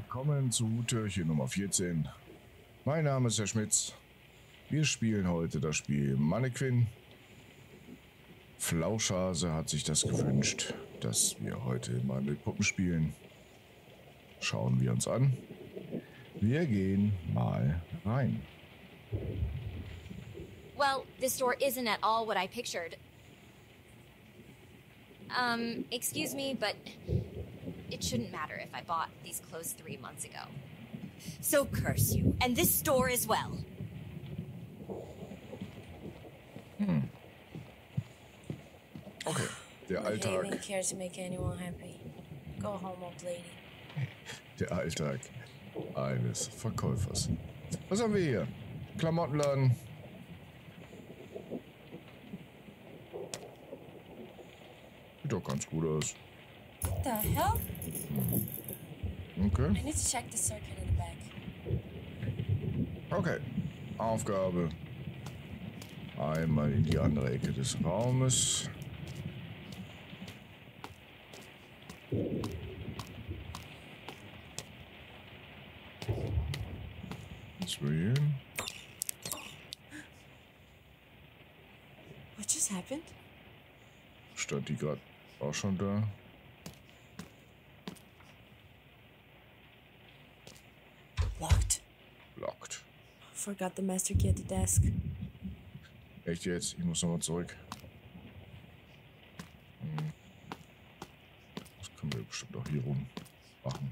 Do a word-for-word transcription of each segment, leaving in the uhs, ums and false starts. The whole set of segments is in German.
Willkommen zu Türchen Nummer vierzehn. Mein Name ist Herr Schmitz. Wir spielen heute das Spiel Mannequin. Flauschhase hat sich das gewünscht, dass wir heute mal mit Puppen spielen. Schauen wir uns an. Wir gehen mal rein. Well, this store isn't at all what I pictured. Um, excuse me, but it shouldn't matter if I bought these clothes three months ago. So curse you, and this store as well. Hm. Okay, der Alltag. I care to make anyone happy. Go home, old lady. Der Alltag eines Verkäufers. Was haben wir hier? Klamottenladen. Sieht doch ganz gut aus. What the hell? Okay. I need to check the circuit in the back. Okay. Aufgabe. Einmal in die andere Ecke des Raumes. Was wir hier? What just happened? Stand die gerade auch schon da? Locked. Locked. Forgot the master key at the desk. Echt jetzt? Ich muss nochmal zurück. Hm. Das können wir bestimmt auch hier rum machen.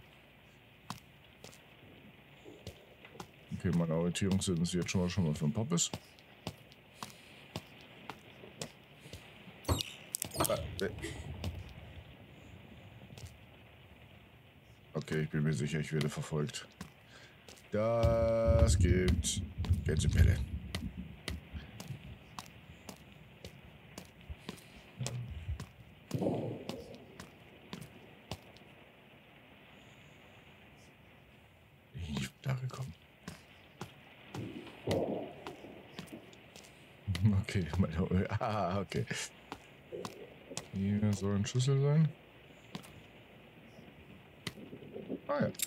Okay, meine Orientierungssinn ist jetzt schon mal, schon mal für ein Poppes. Okay, ich bin mir sicher, ich werde verfolgt. Das gibt Gänsepelle. Ich bin da gekommen. Okay, meine, ah, okay. Hier soll ein Schlüssel sein. Ah ja.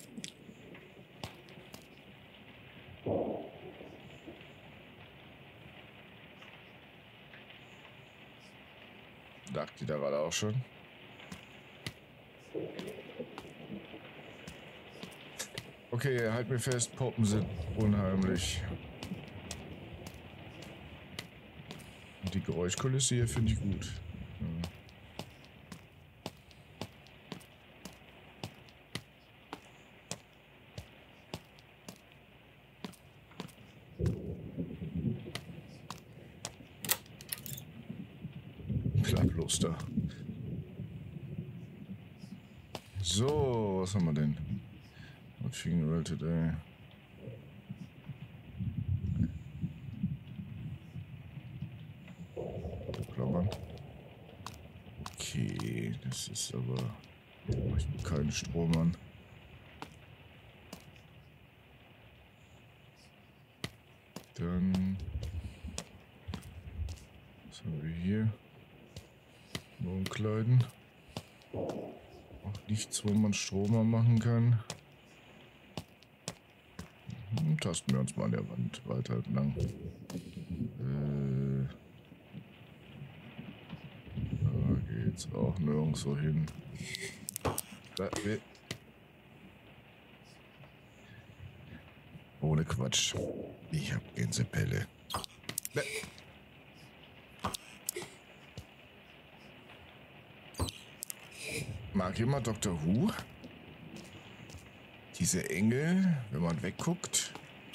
Dachte die da gerade auch schon. Okay, halt mir fest, Puppen sind unheimlich. Und die Geräuschkulisse hier finde ich gut. Ja. Bleib da. So, was haben wir denn? Not feeling well today. Klammern. Okay, das ist aber... Ich bin kein Strom an. Dann... Was haben wir hier? Nur umkleiden. Auch nichts, wo man Strom machen kann. Hm, tasten wir uns mal an der Wand weiter entlang. Äh, da geht's auch nirgendwo hin. Da, wir, ohne Quatsch. Ich hab Gänsepelle. Da. Mag jemand Doktor Who? Diese Engel, wenn man wegguckt.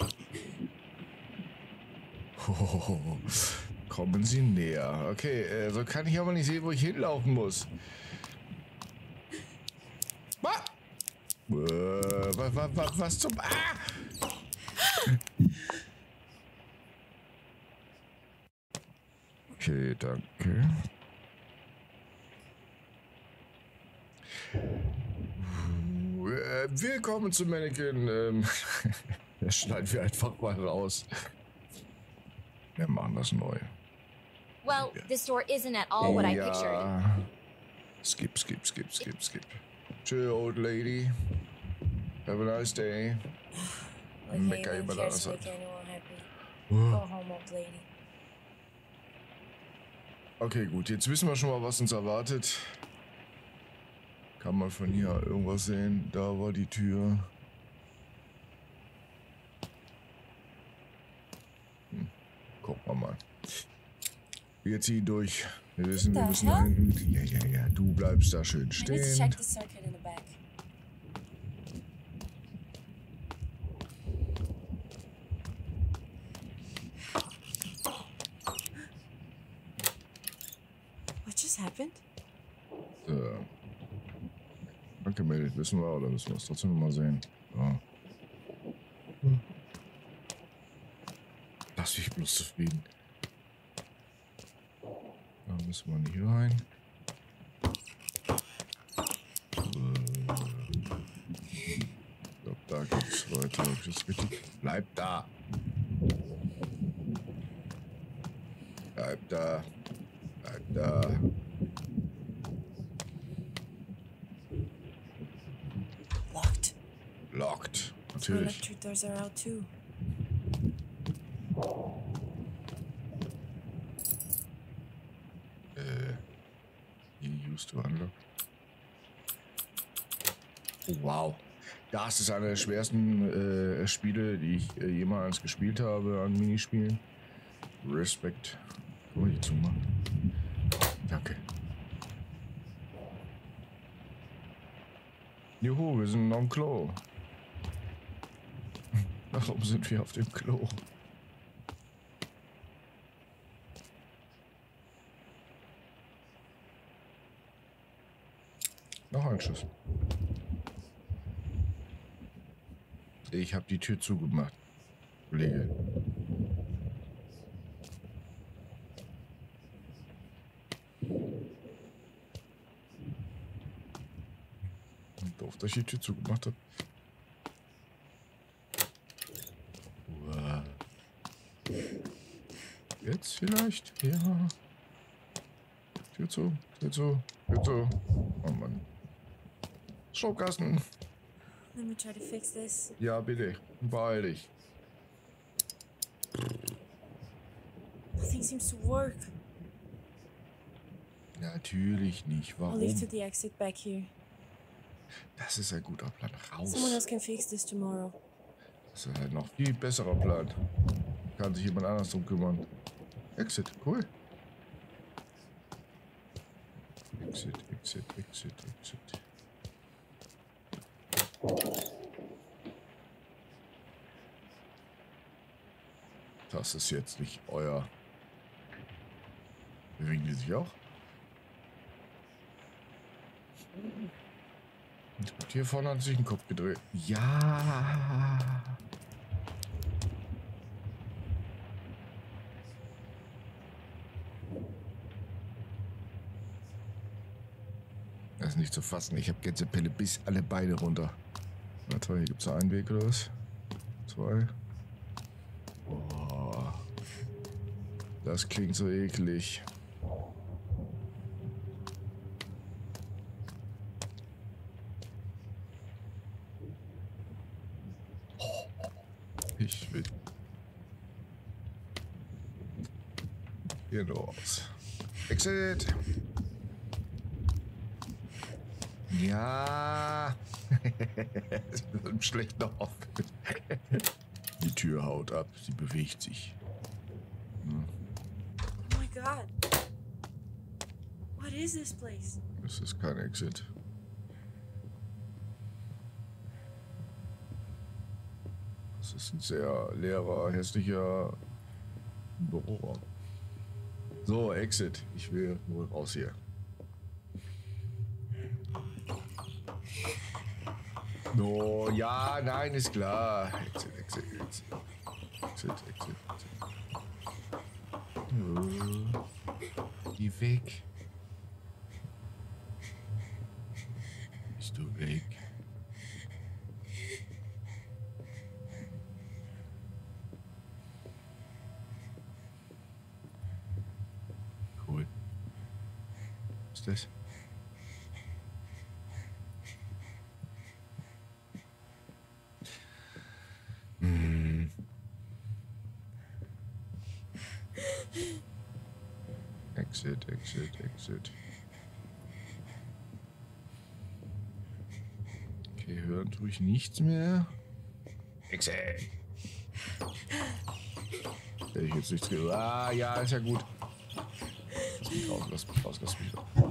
Oh, kommen Sie näher. Okay, äh, so kann ich aber nicht sehen, wo ich hinlaufen muss. Ah! Äh, was, was, was zum... Ah! Okay, danke. Willkommen zu Mannequin. Ähm, das schneiden wir einfach mal raus. Wir machen das neu. Well, this store isn't at all what I ja. pictured. Skip, skip, skip, skip, skip. Chill, old lady. Have a nice day. Like Mecker Haven über cares das to hat. make anyone happy. Oh. Go home, old lady. Okay, gut. Jetzt wissen wir schon mal, was uns erwartet. Kann man von hier irgendwas sehen? Da war die Tür. Hm. Gucken wir mal. Wir ziehen durch. Wir wissen, wir the müssen da hell? hinten. Ja, ja, ja. Du bleibst da schön I need to stehen. check the circuit in the back. What just happened? So. Angemeldet, wissen wir, oder müssen wir es trotzdem noch mal sehen? So. Hm. Lass mich bloß zufrieden. Da müssen wir nicht rein. Ich glaube, da geht's weiter. Hab ich das richtig? Bleib da! Bleib da! Bleib da! Locked. Locked. So Natürlich. electric doors are out too. Äh. He used to unlock. Oh, wow. Das ist einer der schwersten äh, Spiele, die ich äh, jemals gespielt habe an Minispielen. Respekt. Kann man die zumachen? Danke. Juhu, wir sind am Klo. Warum sind wir auf dem Klo? Noch ein Schuss. Ich habe die Tür zugemacht, Kollege. Doof, dass ich die Tür zugemacht habe. Uah. Jetzt vielleicht? Ja. Tür zu, Tür zu, Tür zu. Oh Mann. Schubkasten. Let me try to fix this. Ja, bitte. Beeil dich. Nothing seems to work. Natürlich nicht. I'll leave to Warum? the exit back here. Das ist ein guter Plan. Someone Raus. else can fix this tomorrow. Das ist ein noch viel besserer Plan. Kann sich jemand anders drum kümmern. Exit, cool. Exit, exit, exit, exit. Das ist jetzt nicht euer. Bewegen die sich auch? Und hier vorne hat sich ein Kopf gedreht. Ja. Das ist nicht zu fassen. Ich habe Gänsepelle bis alle Beine runter. Na toll, hier gibt es einen Weg oder was? Zwei. Boah. Das klingt so eklig. Ich will hier raus. Exit! Ja! Das ist ein schlechter Hoff. Die Tür haut ab, sie bewegt sich. Oh my god. What is this place? Das ist kein Exit. Das ist ein sehr leerer, hässlicher Büroraum. So, Exit. Ich will wohl raus hier. No, ja, nein, ist klar. Exit, Exit, Exit. Exit, Exit, Exit. Oh, geh weg. Bist du weg? Cool. Was ist das? Exit, exit, exit. Okay, hören tue ich nichts mehr. Exit. Hätte ich jetzt nichts gehört. Ah, ja, ist ja gut. Lass mich raus, lass mich raus, lass mich raus.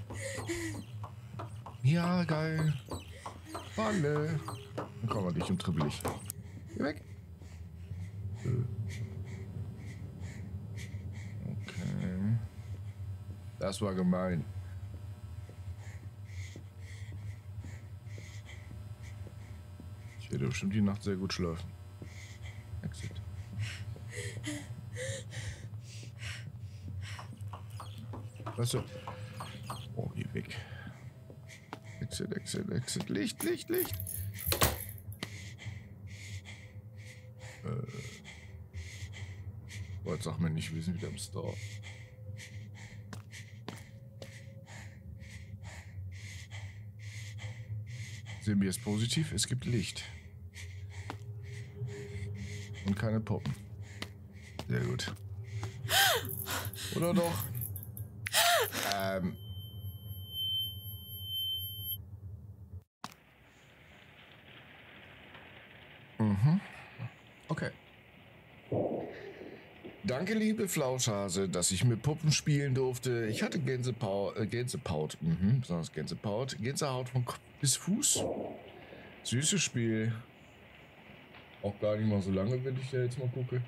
Ja, geil. Falle. Dann kommen wir dich und tribbelig. Geh weg. Okay. Das war gemein. Ich werde bestimmt die Nacht sehr gut schlafen. Exit. Weißt du? Oh, geh weg. Exit, exit, exit. Licht, Licht, Licht. Äh. Oh, jetzt sag mir nicht, wir sind wieder im Store. Sehen wir es positiv? Es gibt Licht. Und keine Puppen. Sehr gut. Oder doch? Ähm. Mhm. Okay. Danke, liebe Flauschhase, dass ich mit Puppen spielen durfte. Ich hatte Gänsepaut, äh, Gänsepaut, mhm, besonders Gänsepaut, Gänsehaut von Kopf bis Fuß. Süßes Spiel. Auch gar nicht mal so lange, wenn ich da jetzt mal gucke.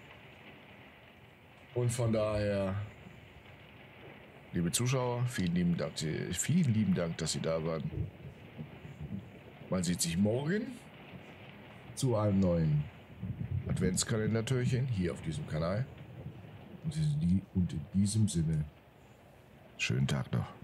Und von daher, liebe Zuschauer, vielen lieben Dank, vielen lieben Dank, dass Sie da waren. Man sieht sich morgen zu einem neuen Adventskalender-Türchen hier auf diesem Kanal. Und in diesem Sinne, schönen Tag noch.